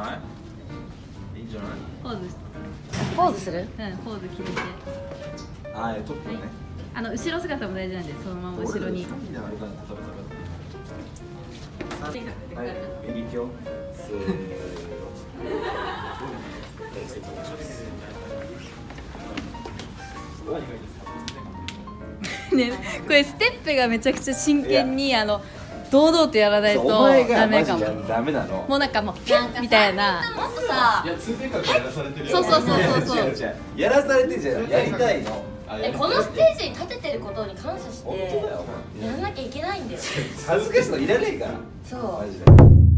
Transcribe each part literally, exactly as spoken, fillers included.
ないいいんじゃない。 ポーズポーズする？ うん、ポーズ決めて。 あー、トップね。 あの後ろ姿も大事なんで、そのまま後ろに。 はい、右手をせーの。 ね、これステップがめちゃくちゃ真剣にあの堂々とやらないとダメかも。 ダメなの。 もうなんかもうみたいな。もっとさ、 いや通天閣やらされてるよ。 そうそうそうそうそう。 やらされてんじゃん。やりたいの。 え、このステージに立ててることに感謝してやらなきゃいけないんだよ。 恥ずかしいのいらねえから。 そう。 マジで。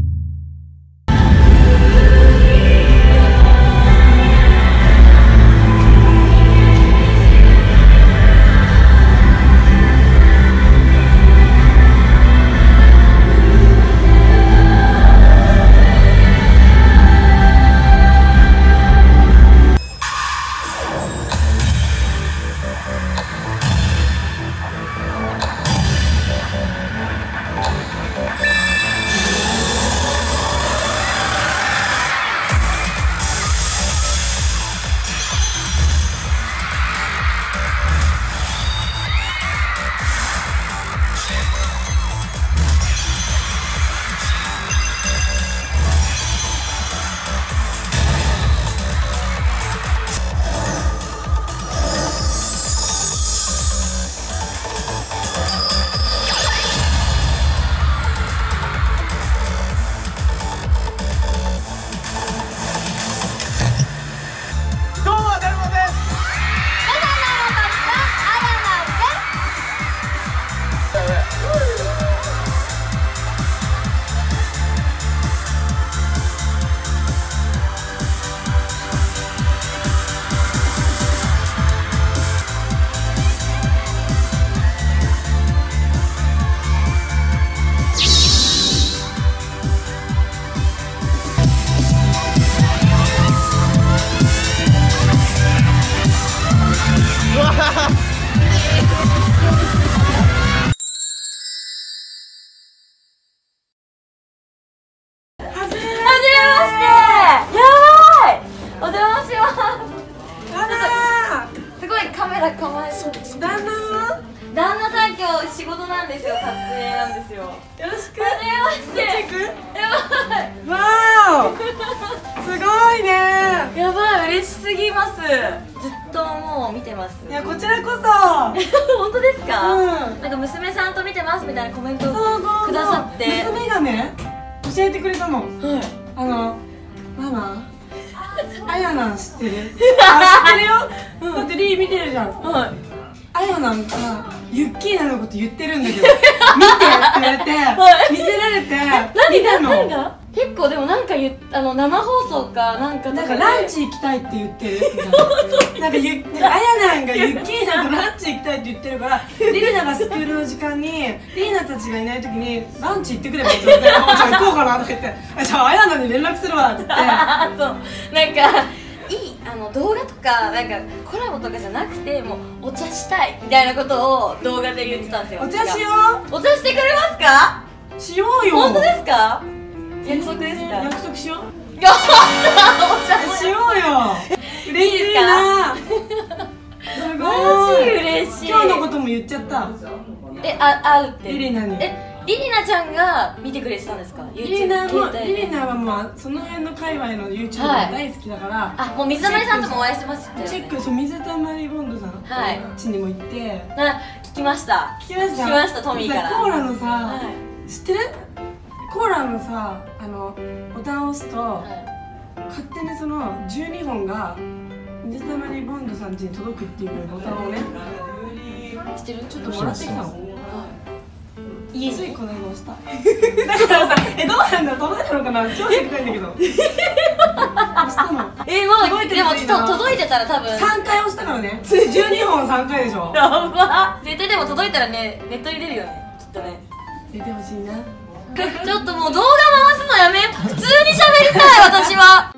構えそう。旦那は？旦那さん今日仕事なんですよ。撮影なんですよ。よろしくお願いします。やばい。わー。すごいね。やばい、嬉しすぎます。ずっともう見てます。いやこちらこそ。本当ですか？うん。なんか娘さんと見てますみたいなコメントをくださって。娘がね教えてくれたの。はい。あのママ。あやなん知ってる？あ、知ってるよ。だってリー見てるじゃん。はい。あやなんかユッキーナのこと言ってるんだけど、見てって言われて見せられて見たの。結構でもなんか言あの生放送かなんかなんかランチ行きたいって言ってる。なんかゆなんかあやなんがユッキーナとランチ行きたいって言ってるから、リリナがスクールの時間にリリナたちがいない時にランチ行ってくればいいって言って、じゃあ行こうかなとか言って、じゃああやなんに連絡するわって言って。そうなんかいいあの動画とかなんかコラボとかじゃなくてもうお茶したいみたいなことを動画で言ってたんですよ。お茶しよう。お茶してくれますか？しようよ。本当ですか？約束ですか？約束しよう。お茶しようよ。嬉しいな。すごい嬉しい。今日のことも言っちゃった。え、あ、会うってリリナに。えリリナちゃんが見てくれてたんですか？リリナもリリナはもうその辺の界隈の ユーチューブ が大好きだから、あ、もう水溜りさんともお会いしてますって。チェック、そう水溜りボンドさんはいちにも行って、な聞きました。聞きました。聞きましたトミーから。コーラのさ知ってる？コーラのさあのボタンを押すと勝手にそのじゅうにほんが水溜りボンドさん家に届くっていうボタンをね。知ってる？ちょっともらってきたの。家についこの間押した。だからさ、えどうなんだ届いたのかな超知りたいんだけど。押したの。えもうでも届いてたら多分さんかい押したからね。じゅうにほんさんかいでしょ。やば。絶対でも届いたらねネットに出るよねきっとね。出てほしいな。ちょっともう動画回すのやめ。普通に喋りたい私は。